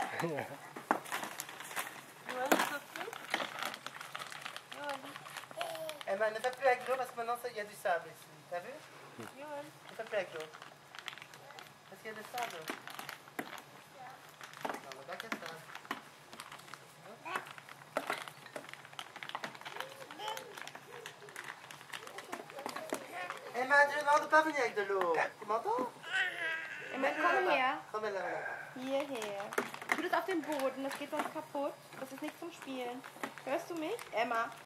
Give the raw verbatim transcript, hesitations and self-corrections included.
Ja. Emma, ne fais plus avec l'eau parce que maintenant il y a du sable ici. T'as vu? Joël. Ne fais plus avec l'eau. Parce qu'il y a du sable. Non, mais pas que ça. Emma, je demande de pas venir avec de l'eau. Tu m'entends? Emma, komm her. Komm her. Hierher. Tu das auf den Boden, das geht sonst kaputt. Das ist nicht zum Spielen. Hörst du mich? Emma.